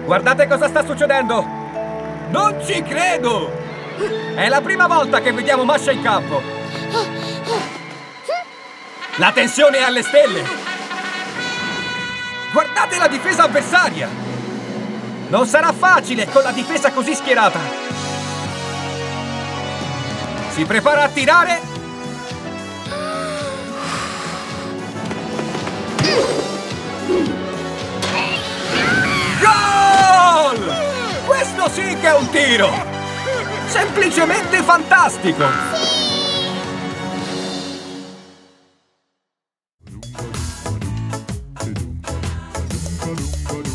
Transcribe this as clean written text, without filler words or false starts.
Guardate cosa sta succedendo! Non ci credo! È la prima volta che vediamo Masha in campo! La tensione è alle stelle! Guardate la difesa avversaria! Non sarà facile con la difesa così schierata! Si prepara a tirare! Gol! Questo sì che è un tiro! Semplicemente fantastico!